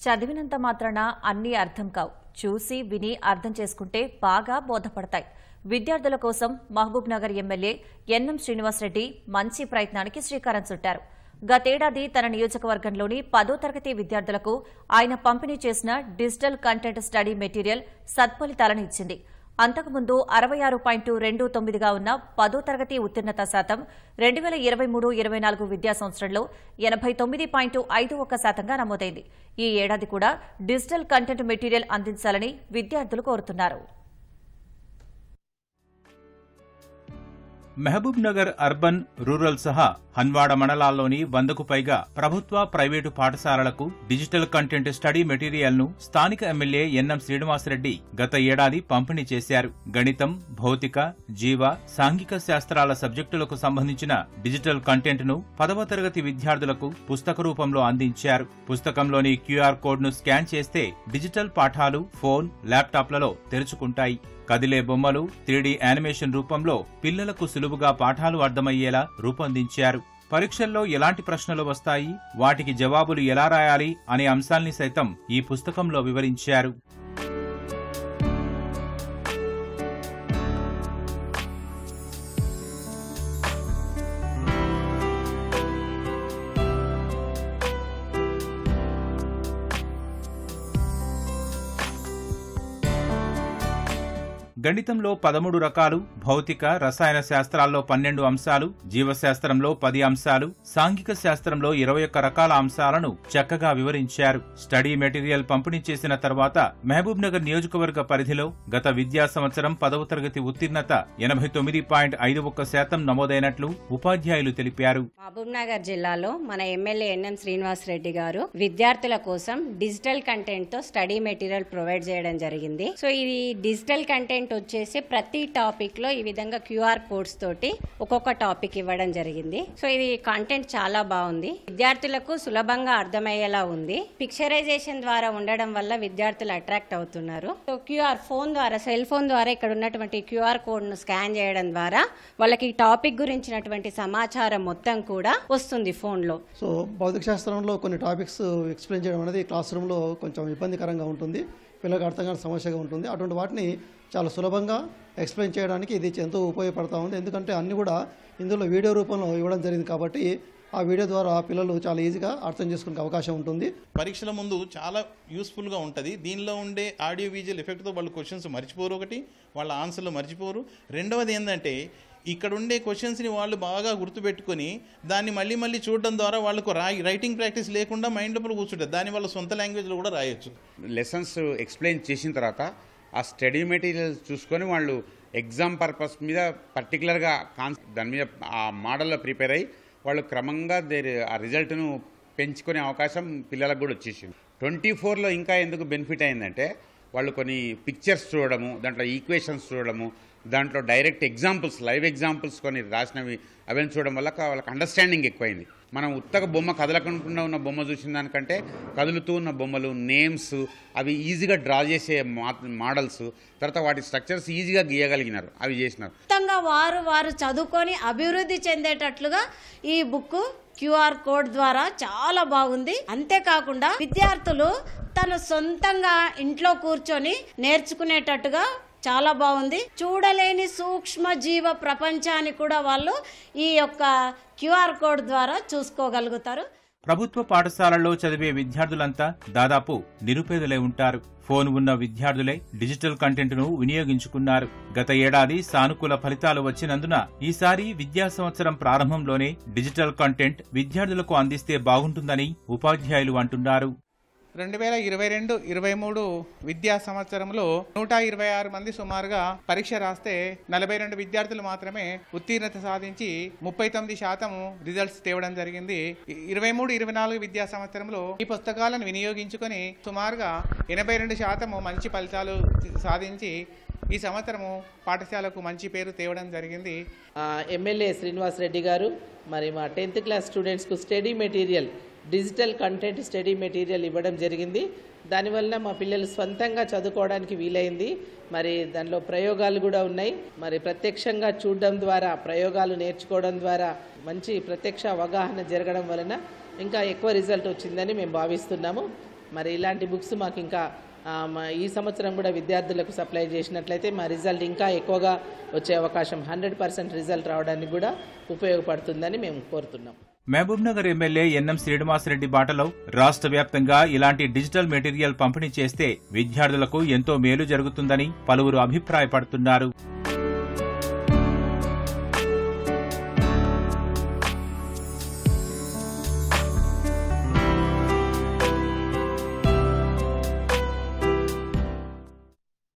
చదివినంత మాత్రాన అన్నీ అర్థం కావు. చూసి విని అర్థం చేసుకుంటే బాగా బోధపడతాయి. విద్యార్థుల కోసం మహబూబ్ నగర్ ఎమ్మెల్యే ఎన్ఎం శ్రీనివాసరెడ్డి మంచి ప్రయత్నానికి శ్రీకారం చుట్టారు. గతేడాది తన నియోజకవర్గంలోని 10వ తరగతి విద్యార్థులకు ఆయన పంపిణీ చేసిన డిజిటల్ కంటెంట్ స్టడీ మెటీరియల్ సత్ఫలితాలను ఇచ్చింది. అంతకుముందు 66.29గా ఉన్న 10వ తరగతి ఉత్తీర్ణత శాతం 2023-24 విద్యా సంవత్సరంలో 89.51%గా నమోదైంది. ఈ ఏడాది కూడా డిజిటల్ కంటెంట్ మెటీరియల్ అందించాలని విద్యార్థులు కోరుతున్నారు. మహబూబ్ నగర్ అర్బన్, రూరల్ సహా హన్వాడ మండలాల్లోని 100కు పైగా ప్రభుత్వ, ప్రైవేటు పాఠశాలలకు డిజిటల్ కంటెంట్ స్టడీ మెటీరియల్ను స్థానిక ఎమ్మెల్యే ఎన్ఎం శ్రీనివాసరెడ్డి గత ఏడాది పంపిణీ చేశారు. గణితం, భౌతిక, జీవ, సాంఘిక శాస్త్రాల సబ్జెక్టులకు సంబంధించిన డిజిటల్ కంటెంట్ను 10వ తరగతి విద్యార్థులకు పుస్తక రూపంలో అందించారు. పుస్తకంలోని క్యూఆర్ కోడ్ను స్కాన్ చేస్తే డిజిటల్ పాఠాలు ఫోన్, ల్యాప్టాప్లలో తెరుచుకుంటాయి. కదిలే బొమ్మలు 3D యానిమేషన్ రూపంలో పిల్లలకు సులువుగా పాఠాలు అర్థమయ్యేలా రూపొందించారు. పరీక్షల్లో ఎలాంటి ప్రశ్నలు వస్తాయి, వాటికి జవాబులు ఎలా రాయాలి అనే అంశాల్ని సైతం ఈ పుస్తకంలో వివరించారు. గణితంలో 13 రకాలు, భౌతిక, రసాయన శాస్త్రాల్లో 12 అంశాలు, జీవశాస్త్రంలో 10 అంశాలు, సాంఘిక శాస్త్రంలో 21 రకాల అంశాలను చక్కగా వివరించారు. స్టడీ మెటీరియల్ పంపిణీ చేసిన తర్వాత మహబూబ్ నగర్ నియోజకవర్గ పరిధిలో గత విద్యా సంవత్సరం 10వ తరగతి ఉత్తీర్ణత 89.51% నమోదైనట్లు ఉపాధ్యాయులు తెలిపారు. మహబూబ్ నగర్ జిల్లాలో మన ఎమ్మెల్యే ఎన్ఎం శ్రీనివాసరెడ్డి గారు విద్యార్థుల కోసం డిజిటల్ కంటెంట్ తో స్టడీ మెటీరియల్ ప్రొవైడ్ చేయడం జరిగింది. సో ఇది డిజిటల్ కంటెంట్ వచ్చేసి ప్రతి టాపిక్ లో ఈ విధంగా క్యూఆర్ కోడ్స్ తోటి ఒక్కొక్క టాపిక్ ఇవ్వడం జరిగింది. సో ఇది కంటెంట్ చాలా బాగుంది, విద్యార్థులకు సులభంగా అర్థమయ్యేలా ఉంది. పిక్చరైజేషన్ ద్వారా ఉండడం వల్ల విద్యార్థులు అట్రాక్ట్ అవుతున్నారు. సో క్యూఆర్ ఫోన్ ద్వారా, సెల్ ఫోన్ ద్వారా ఇక్కడ ఉన్నటువంటి క్యూఆర్ కోడ్ ను స్కాన్ చేయడం ద్వారా వాళ్ళకి ఈ టాపిక్ గురించినటువంటి సమాచారం మొత్తం కూడా వస్తుంది ఫోన్ లో. సో భౌతిక శాస్త్రంలో కొన్ని టాపిక్స్ ఎక్స్ప్లెయిన్ చేయడం అనేది క్లాస్ రూమ్ లో కొంచెం ఇబ్బందికరంగా ఉంటుంది, పిల్లలకు అర్థం కాని సమస్యగా ఉంటుంది. అటువంటి వాటిని చాలా సులభంగా ఎక్స్ప్లెయిన్ చేయడానికి ఇది ఎంతో ఉపయోగపడతా ఉంది. ఎందుకంటే అన్ని కూడా ఇందులో వీడియో రూపంలో ఇవ్వడం జరిగింది కాబట్టి ఆ వీడియో ద్వారా పిల్లలు చాలా ఈజీగా అర్థం చేసుకునే అవకాశం ఉంటుంది. పరీక్షల ముందు చాలా యూస్ఫుల్గా ఉంటుంది. దీనిలో ఉండే ఆడియో విజువల్ ఎఫెక్ట్తో వాళ్ళు క్వశ్చన్స్ మర్చిపోరు, ఒకటి వాళ్ళ ఆన్సర్లు మర్చిపోరు. రెండవది ఏంటంటే ఇక్కడ ఉండే క్వశ్చన్స్ని వాళ్ళు బాగా గుర్తుపెట్టుకొని దాన్ని మళ్ళీ మళ్ళీ చూడడం ద్వారా వాళ్ళకు రైటింగ్ ప్రాక్టీస్ లేకుండా మైండ్ లోపల కూర్చుంటుంది, దాని వల్ల సొంత లాంగ్వేజ్లో కూడా రాయొచ్చు. లెసన్స్ ఎక్స్ప్లెయిన్ చేసిన తర్వాత ఆ స్టడీ మెటీరియల్స్ చూసుకొని వాళ్ళు ఎగ్జామ్ పర్పస్ మీద పర్టికులర్గా దాని మీద ఆ మోడల్లో ప్రిపేర్ అయ్యి వాళ్ళు క్రమంగా ఆ రిజల్ట్ను పెంచుకునే అవకాశం పిల్లలకు కూడా వచ్చేసింది. 24లో ఇంకా ఎందుకు బెనిఫిట్ అయిందంటే వాళ్ళు కొన్ని పిక్చర్స్ చూడడము, దాంట్లో ఈక్వేషన్స్ చూడడము, దాంట్లో డైరెక్ట్ ఎగ్జాంపుల్స్, లైవ్ ఎగ్జాంపుల్స్ కొన్ని రాసినవి అవన్నీ చూడడం వల్ల వాళ్ళకి అండర్స్టాండింగ్ ఎక్కువైంది. మనం ఉత్తగా బొమ్మ కదలకుండా ఉన్న బొమ్మ చూసిన దానికంటే కదులుతూ ఉన్న బొమ్మలు, నేమ్స్ అవి ఈజీగా డ్రా చేసే మోడల్స్, తర్వాత వాటి స్ట్రక్చర్స్ ఈజీగా గీయగలిగినారు, అవి చేసినారు. మొత్తంగా వారు చదువుకొని అభివృద్ధి చెందేటట్లుగా ఈ బుక్ క్యూఆర్ కోడ్ ద్వారా చాలా బాగుంది. అంతేకాకుండా విద్యార్థులు తను సొంతంగా ఇంట్లో కూర్చొని నేర్చుకునేటట్టుగా చాలా బాగుంది. చూడలేని సూక్ష్మ జీవ ప్రపంచాన్ని కూడా వాళ్ళు ఈ యొక్క క్యూఆర్ కోడ్ ద్వారా చూసుకోగలుగుతారు. ప్రభుత్వ పాఠశాలల్లో చదివే విద్యార్థులంతా దాదాపు నిరుపేదలే ఉంటారు. ఫోన్ ఉన్న విద్యార్థులే డిజిటల్ కంటెంట్ ను వినియోగించుకున్నారు. గత ఏడాది సానుకూల ఫలితాలు వచ్చినందున ఈసారి విద్యా సంవత్సరం ప్రారంభంలోనే డిజిటల్ కంటెంట్ విద్యార్థులకు అందిస్తే బాగుంటుందని ఉపాధ్యాయులు అంటున్నారు. 2022-23 విద్యా సంవత్సరంలో 126 మంది సుమారుగా పరీక్ష రాస్తే 42 విద్యార్థులు మాత్రమే ఉత్తీర్ణత సాధించి 39% రిజల్ట్స్ తేవడం జరిగింది. 23-24 విద్యా సంవత్సరంలో ఈ పుస్తకాలను వినియోగించుకొని సుమారుగా 82% మంచి ఫలితాలు సాధించి ఈ సంవత్సరము పాఠశాలకు మంచి పేరు తేవడం జరిగింది. ఎమ్మెల్యే శ్రీనివాసరెడ్డి గారు మరి మా 10th క్లాస్ స్టూడెంట్స్కు study material, digital content study material ఇవ్వడం జరిగింది. దానివల్ల మా పిల్లలు స్వంతంగా చదువుకోవడానికి వీలైంది. మరి దానిలో ప్రయోగాలు కూడా ఉన్నాయి. మరి ప్రత్యక్షంగా చూడడం ద్వారా, ప్రయోగాలు నేర్చుకోవడం ద్వారా మంచి ప్రత్యక్ష అవగాహన జరగడం వలన ఇంకా ఎక్కువ రిజల్ట్ వచ్చిందని మేము భావిస్తున్నాము. మరి ఇలాంటి బుక్స్ మాకు ఇంకా ఈ సంవత్సరం కూడా విద్యార్థులకు సప్లై చేసినట్లయితే మా రిజల్ట్ ఇంకా ఎక్కువగా వచ్చే అవకాశం 100% రిజల్ట్ రావడానికి కూడా ఉపయోగపడుతుందని మేము కోరుతున్నాం. మహబూబ్నగర్ ఎమ్మెల్యే ఎన్ఎం శ్రీనివాసరెడ్డి బాటలో రాష్ట్ర వ్యాప్తంగా ఇలాంటి డిజిటల్ మెటీరియల్ పంపిణీ చేస్తే విద్యార్థులకు ఎంతో మేలు జరుగుతుందని పలువురు అభిప్రాయపడుతున్నారు.